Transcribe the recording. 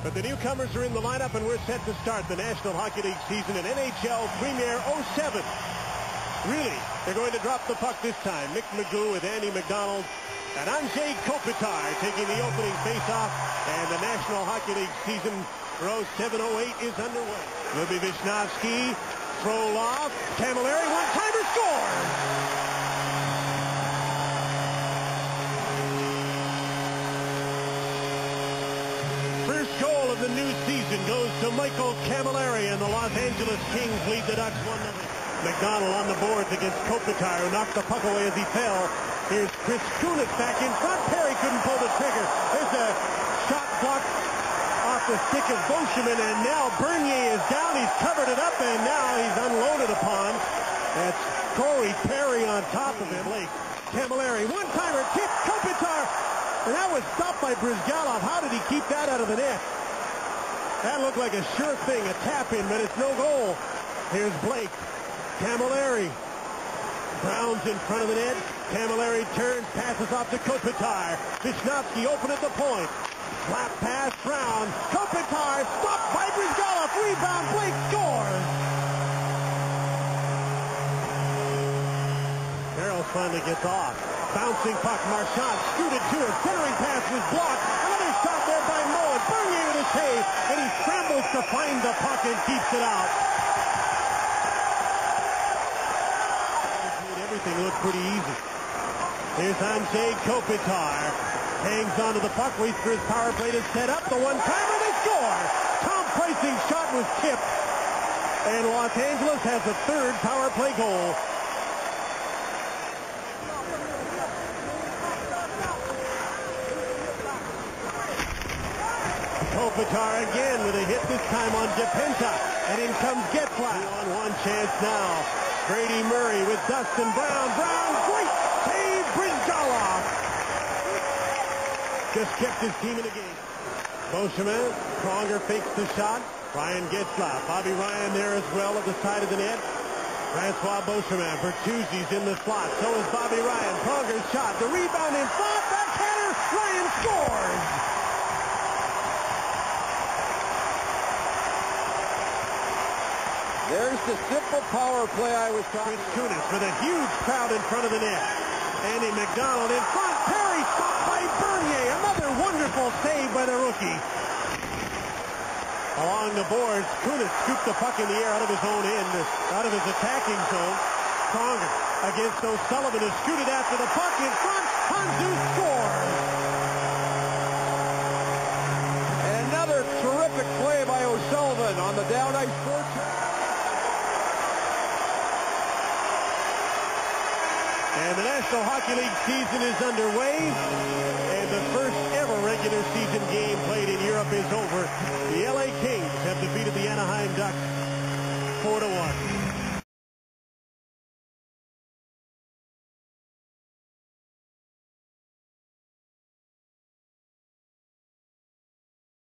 But the newcomers are in the lineup, and we're set to start the National Hockey League season in NHL Premier 07. Really, they're going to drop the puck this time. Mick Magoo with Andy McDonald and Andrzej Kopitar taking the opening faceoff, and the National Hockey League season for 07-08 is underway. Libby Vishnowsky, Frolov, Camilleri, one-timer, scores! First goal of the new season goes to Michael Camilleri, and the Los Angeles Kings lead the Ducks 1-0. McDonald on the boards against Kopitar, who knocked the puck away as he fell. Here's Chris Kunitz back in front. Perry couldn't pull the trigger. There's a shot blocked off the stick of Beauchemin, and now Bernier is down. He's covered it up, and now he's unloaded upon. That's Corey Perry on top of him. Blake Camilleri, one-timer, tip, Kopitar. And that was stopped by Brizgalov. How did he keep that out of the net? That looked like a sure thing, a tap-in, but it's no goal. Here's Blake. Camilleri. Brown's in front of the net. Camilleri turns, passes off to Kopitar. Vishnowsky open at the point. Slap pass, Brown. Kopitar stopped by Brizgalov. Rebound, Blake scores. Carroll finally gets off. Bouncing puck, Marchand scooted to it. Centering pass was blocked. Another shot there by Moen. Bernier with a save, and he scrambles to find the puck and keeps it out. Everything looked pretty easy. Here's Andrzej Kopitar. Hangs onto the puck, waits for his power play to set up. The one-timer, they score! Tom Preissing's shot was tipped, and Los Angeles has a third power play goal. Kopitar again with a hit, this time on Depenta, and in comes Getzlaf. On one chance now. Brady Murray with Dustin Brown. Brown, great save, Brizgalov. Just kept his team in the game. Beauchemin, Pronger fakes the shot. Ryan Getzlaf. Bobby Ryan there as well at the side of the net. Francois Beauchemin. Bertuzzi's in the slot. So is Bobby Ryan. Pronger's shot. The rebound in front. Backhander. Ryan scores. There's the simple power play I was talking about. Chris Kunitz with a huge crowd in front of the net. Andy McDonald in front. Perry stopped by Bernier. Another wonderful save by the rookie. Along the boards, Kunitz scooped the puck in the air out of his own end, out of his attacking zone. Pronger against O'Sullivan, who scooted after the puck in front. Hanzu scores. And another terrific play by O'Sullivan on the down ice fortune. And the National Hockey League season is underway, and the first ever regular season game played in Europe is over. The LA Kings have defeated the Anaheim Ducks 4-1.